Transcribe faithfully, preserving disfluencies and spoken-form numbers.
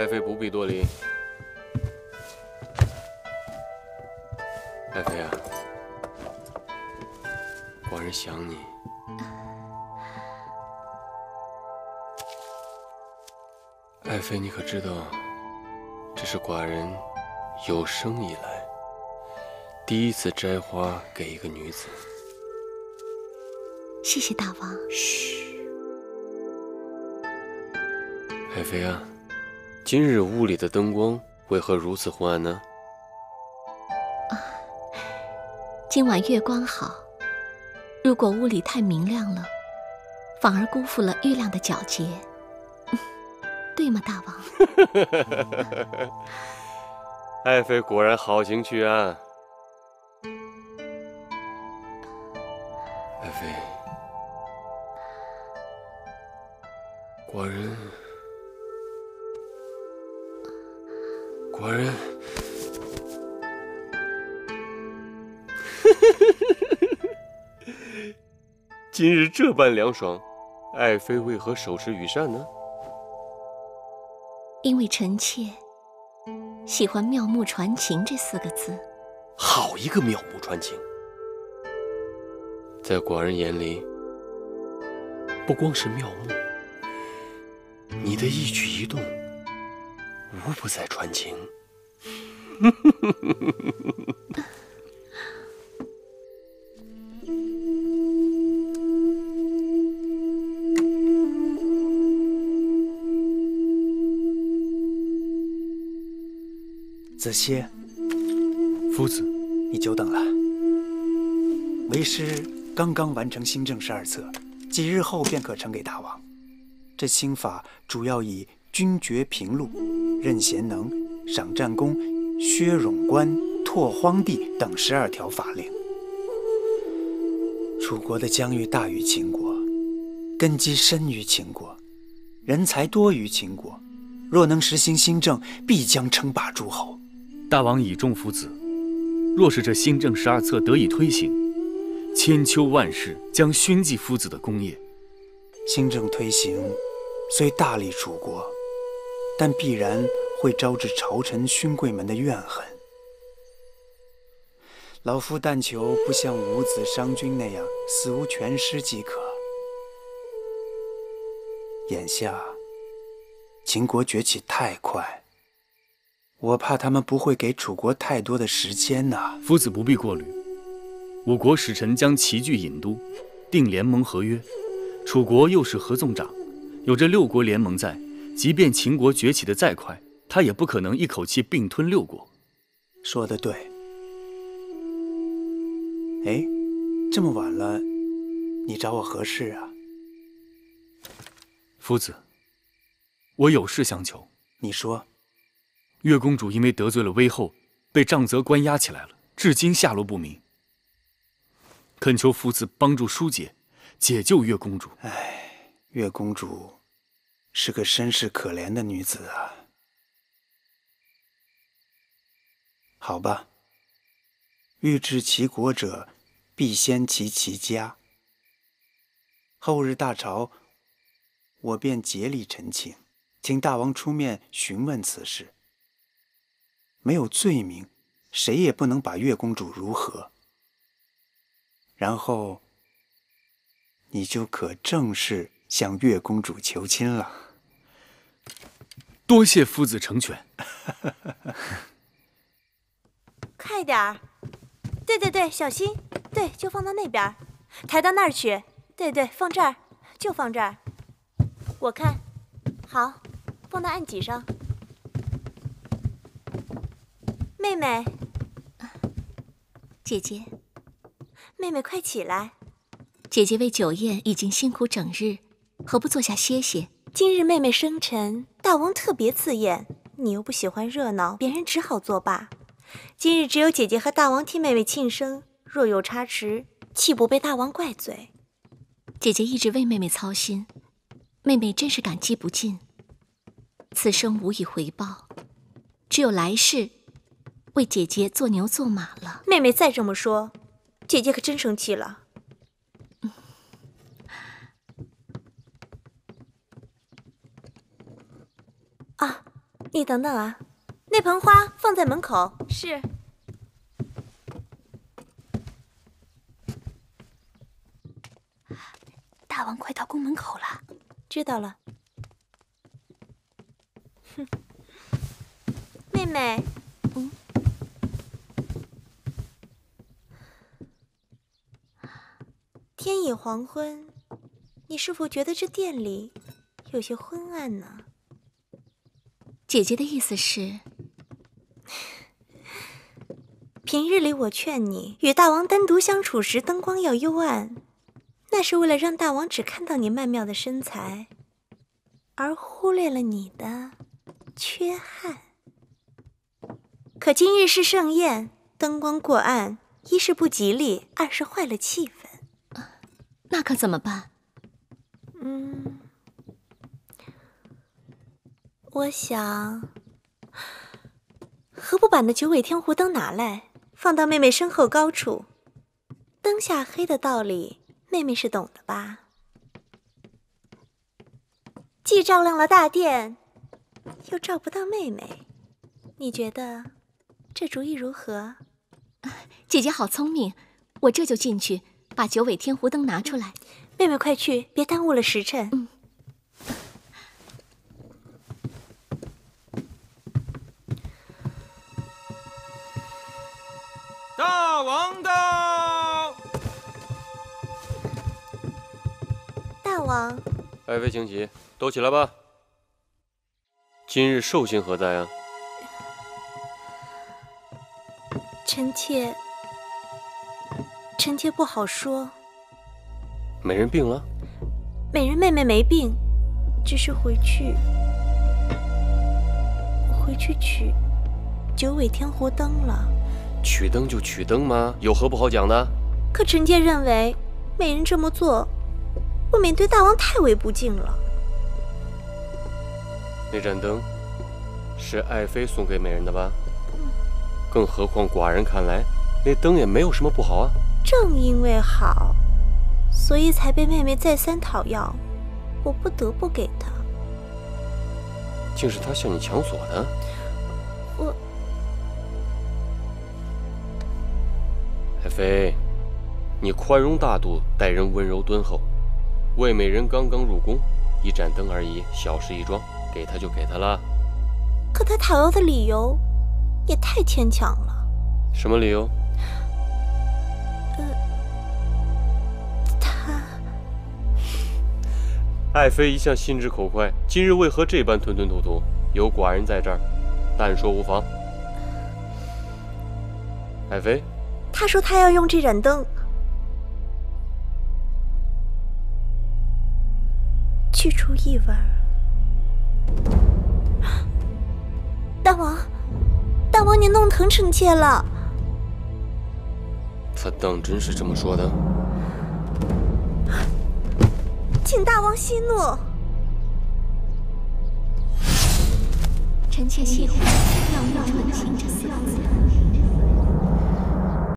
爱妃不必多礼。爱妃啊，寡人想你。爱妃，你可知道，这是寡人有生以来第一次摘花给一个女子。 谢谢大王。 嘘，爱妃啊，今日屋里的灯光为何如此昏暗呢？ 啊，今晚月光好，如果屋里太明亮了，反而辜负了月亮的皎洁。对吗，大王？ 爱妃果然好情趣啊！爱妃，寡人，寡人，今日这般凉爽，爱妃为何手持羽扇呢？ 因为臣妾喜欢妙目传情这四个字。 好一个妙目传情！在寡人眼里，不光是妙目，你的一举一动，无不在传情。 子歇， 夫子， 你久等了。为师刚刚完成新政十二册，几日后便可呈给大王。这新法主要以君爵平陆、任贤能、赏战功、削冗官、拓荒地等十二条法令。楚国的疆域大于秦国，根基深于秦国，人才多于秦国。若能实行新政，必将称霸诸侯。 大王倚重夫子，若是这新政十二册得以推行，千秋万世将熏记夫子的功业。 新政推行，虽大利楚国，但必然会招致朝臣勋贵们的怨恨。老夫但求不像伍子商君那样死无全尸即可。眼下秦国崛起太快，我怕他们不会给楚国太多的时间呐。 夫子不必过虑，我国使臣将齐聚郢都，定联盟合约。楚国又是合纵长，有这六国联盟在，即便秦国崛起的再快，他也不可能一口气并吞六国。 说得对。哎，这么晚了，你找我何事啊？ 夫子，我有事相求。 你说。 岳公主因为得罪了威后，被杖责关押起来了，至今下落不明。恳求夫子帮助疏解，解救岳公主。 唉，岳公主是个身世可怜的女子啊。好吧，欲治其国者，必先齐其家。后日大朝，我便竭力陈情，请大王出面询问此事。没有罪名，谁也不能把岳公主如何。然后，你就可正式向岳公主求亲了。 多谢夫子成全。 快点儿！对对对，小心！对，就放到那边，抬到那儿去。对对，放这儿，就放这儿。我看，好，放到案几上。妹妹， 姐姐， 妹妹快起来！ 姐姐为酒宴已经辛苦整日，何不坐下歇歇？ 今日妹妹生辰，大王特别赐宴，你又不喜欢热闹，别人只好作罢。今日只有姐姐和大王替妹妹庆生，若有差池，岂不被大王怪罪？ 姐姐一直为妹妹操心，妹妹真是感激不尽。此生无以回报，只有来世为姐姐做牛做马了。 妹妹再这么说，姐姐可真生气了。 嗯、 啊， 你等等啊，那盆花放在门口。是。 大王快到宫门口了。 知道了。哼，妹妹。嗯。天已黄昏，你是否觉得这店里有些昏暗呢？ 姐姐的意思是， 平日里我劝你与大王单独相处时灯光要幽暗，那是为了让大王只看到你曼妙的身材，而忽略了你的缺憾。可今日是盛宴，灯光过暗，一是不吉利，二是坏了气氛。 啊，那可怎么办？ 嗯。我想，何不把那九尾天湖灯拿来，放到妹妹身后高处？灯下黑的道理，妹妹是懂的吧？既照亮了大殿，又照不到妹妹，你觉得这主意如何？ 姐姐好聪明，我这就进去把九尾天湖灯拿出来。 妹妹快去，别耽误了时辰。 嗯。 大王到！ 大王， 爱妃请起，都起来吧。今日寿星何在啊？ 臣妾，臣妾不好说。 美人病了？ 美人妹妹没病，只是回去，回去取九尾天湖灯了。 取灯就取灯吗？有何不好讲的？ 可臣妾认为，美人这么做，未免对大王太为不敬了。 那盏灯是爱妃送给美人的吧？嗯。更何况寡人看来，那灯也没有什么不好啊。 正因为好，所以才被妹妹再三讨要，我不得不给她。 竟是她向你抢索的？ 我。 爱妃，你宽容大度，待人温柔敦厚。魏美人刚刚入宫，一盏灯而已，小事一桩，给她就给她了。 可她讨要的理由也太牵强了。 什么理由？ 呃，她…… 爱妃一向心直口快，今日为何这般吞吞吐吐？有寡人在这儿，但说无妨。爱妃。 他说他要用这盏灯去除异味。大王，大王，你弄疼臣妾了。 他当真是这么说的？ 请大王息怒。 臣妾喜欢“妙妙传情”这四个字。